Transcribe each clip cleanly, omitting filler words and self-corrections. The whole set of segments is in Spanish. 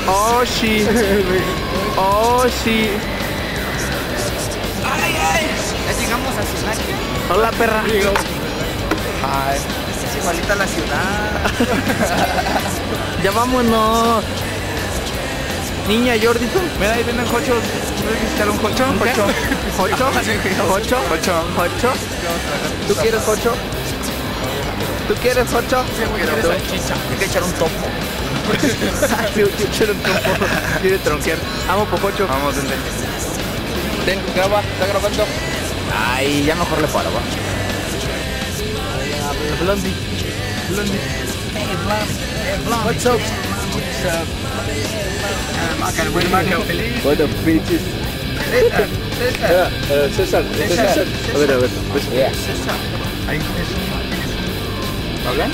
Oh, sí. Oh, sí. Ay, ay. Ya llegamos a Celaya. Hola, perra. Ay, es igualita la ciudad. Ya vámonos. Niña Jordison. Mira, ahí vienen jochos. ¿Puedes visitar un jocho? ¿Jocho? ¿Jocho? ¿Jocho? Jocho. ¿Jocho? ¿Tú quieres jocho? ¿Tú quieres jocho? Quiero salchicha. Hay que echar un topo. Quiere tronquear. Amo pococho. Vamos, vente. Ten, graba, está grabando. Ay, ya mejor le paro, va. Blondie. Blondie. Hey, Blondie. What's up? What's up? Maca, el buen Maca, feliz. What the bitches. César. César. César. A ver. Yeah. César. Ahí tienes un... ¿Hablan?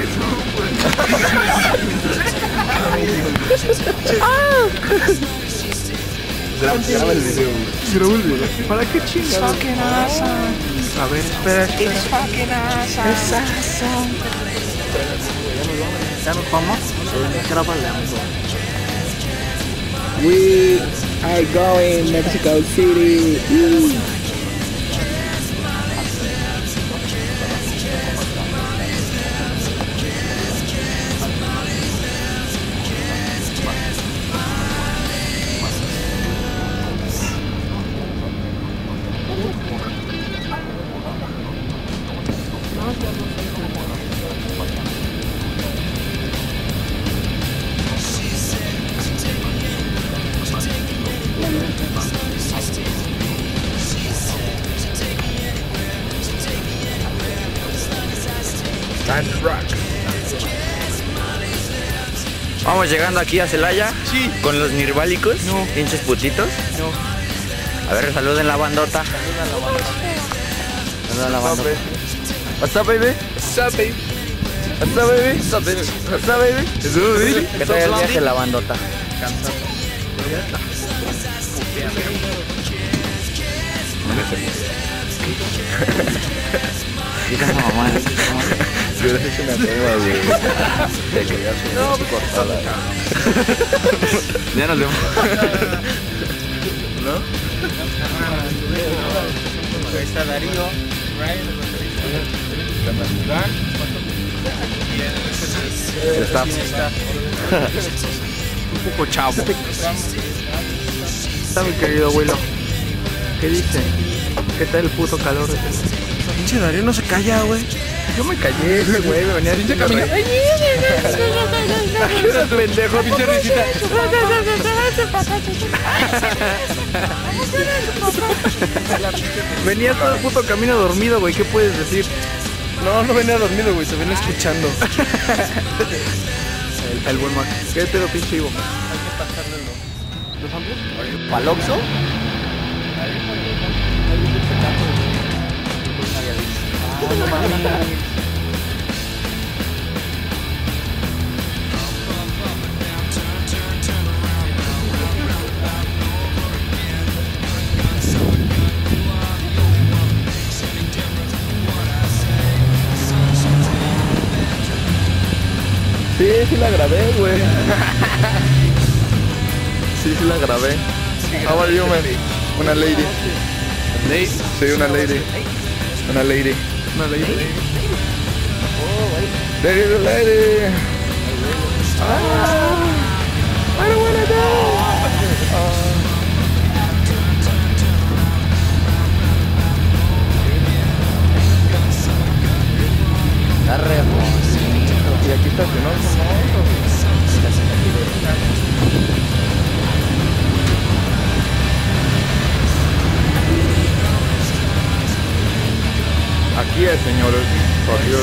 Graba el video. Grabo el video. ¿Para qué chingados? Fucking awesome. A ver, espera. It's fucking awesome. Es awesome. ¿Ya nos vamos? Grábale, amigo. We are going Mexico City. Vamos llegando aquí a Celaya. Sí. Con los nirválicos. No. Pinches putitos. No. A ver, saluden la bandota. Saluda a la bandota. What's up, baby? What's up, baby? What's up, baby? What's up, baby? What's up, baby? ¿Qué tal el viaje, la bandota? Cansado. Mira, mamá. Si hubieras hecho una toma, güey. Te querías una cortada. Ya nos vemos. ¿No? Ahí está Darío, Ryan, El staff. Un poco chavo. Está mi querido abuelo. ¿Qué dice? ¿Qué tal el puto calor? Pinche Darío no se calla, güey. Yo me callé, ese güey, me venía Pinche caminando. Era pendejo, Pinche risita. Venía todo el puto camino dormido, güey. ¿Qué puedes decir? No venía dormido, güey. Se viene escuchando. El buen Mac. ¿Qué pedo, pinche Ivo? Hay que pasarle los ambos. ¿Paloxo? Sí la grabé, güey. Sí la grabé. How are you, man? Una lady. Lady. Sí, una lady. Una lady. ¿Una lady? There is a lady. I don't wanna go. Está re bonito. Y aquí estacionó el famoso. Aquí es, señores. Por Dios.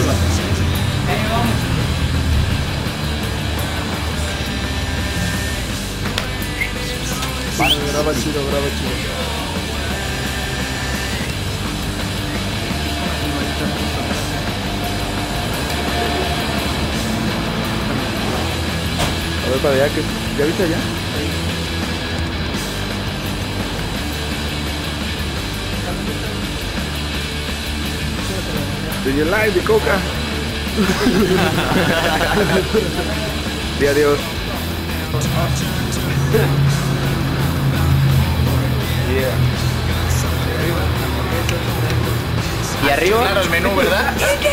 Graba chido, graba chido. A ver para allá, que ¿ya viste allá? Do you like the coca? Di adiós. Y arriba. Claro, el menú, ¿verdad?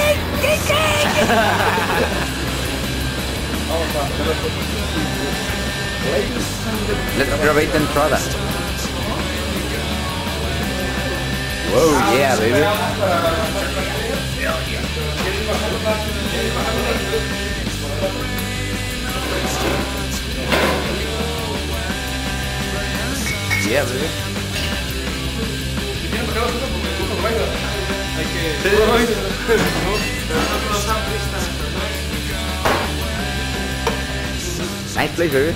Let's probate the entrada. Whoa, yeah, baby. Yeah, baby. Nice place, baby.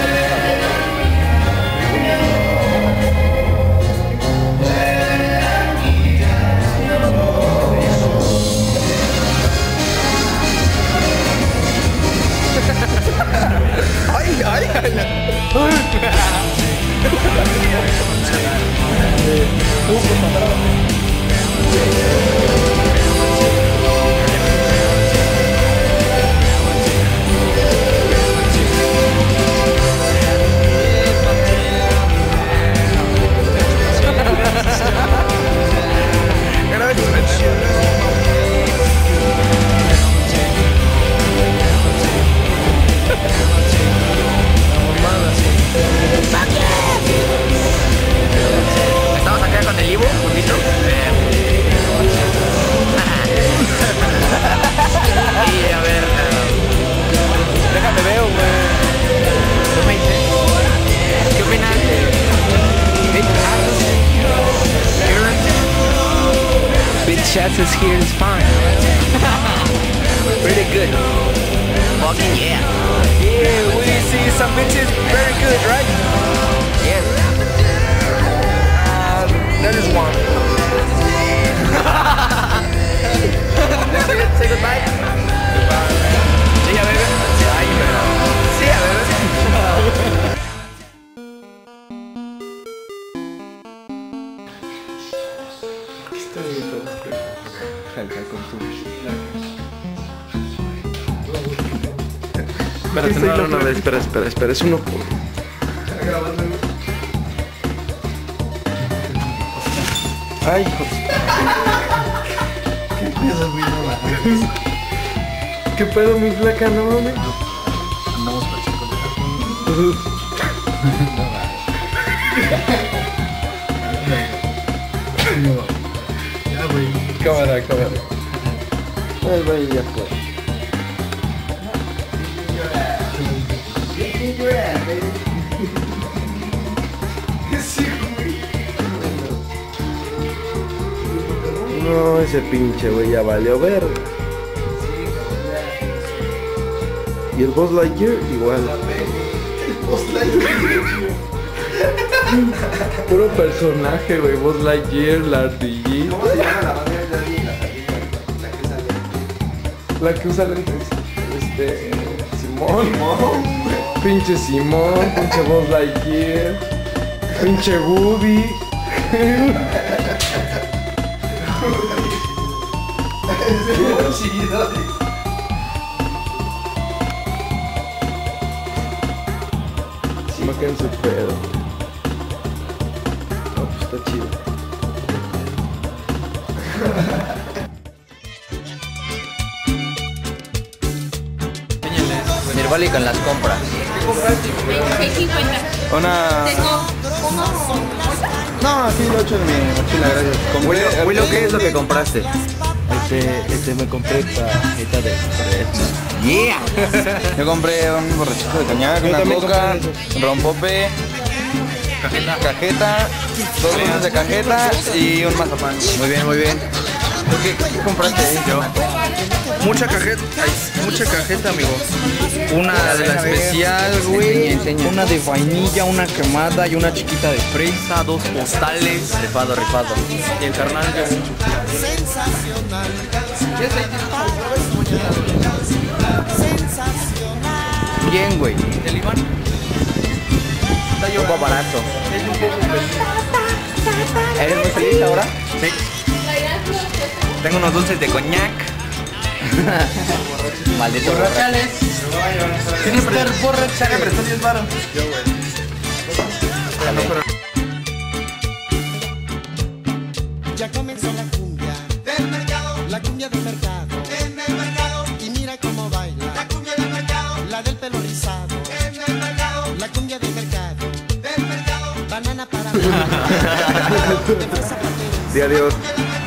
Estamos acá con el Ivo, juntito. Y a ver, déjame veo, güey. ¿Qué me dices? ¿Qué opinas de Bitch Asses here is fine. Pretty good. Fucking yeah. Yeah, we see some bitches very good, right? Yes. That is one. Say goodbye. Goodbye. See ya, baby. See ya, baby. Espera, es uno por... Ay, hijo. ¿Qué pedo, mi flaca? No mames. Andamos pacheco. Ya, güey. Cámara. Ay, güey, ya fue. No, ese pinche güey ya valió verga. Y el Buzz Lightyear igual. Puro personaje, güey. Buzz Lightyear, la ardillita. ¿Cómo se llama la banda de la que usa lentes? La que usa lentes. Simón. Pinche Simón, pinche Buzz Lightyear. Pinche Woody. No queda en su pedo. No, pues está chido. Nirvali con las compras. ¿Qué 50? Una... Tengo unos... No, aquí lo echo en mi mochila, gracias. Willow, ¿qué es lo que compraste? Me compré cajeta de fresno. Yeah. Yo compré un borrachito de cañac, una coca, rompope, cajeta, 2 bolsas de cajeta y un mazapán. Muy bien, muy bien. ¿Qué compraste? Yo. Mucha cajeta, amigo. Una de la especial, güey. Una de vainilla, una quemada y una chiquita de fresa, 2 postales. Rifado. Y el carnal de un Bien, güey. ¿El Iván? Un poco barato. ¿Eres muy feliz ahora? Sí. Tengo unos dulces de coñac. Maldito borracho. Tiene que estar porra, chaga, pero está 10 baros. Yo, güey. Ya comenzó la cumbia del mercado, la cumbia del mercado, en el mercado. Y mira cómo baila la cumbia del mercado, la del pelo rizado, en el mercado, la cumbia del mercado, banana para Di adiós.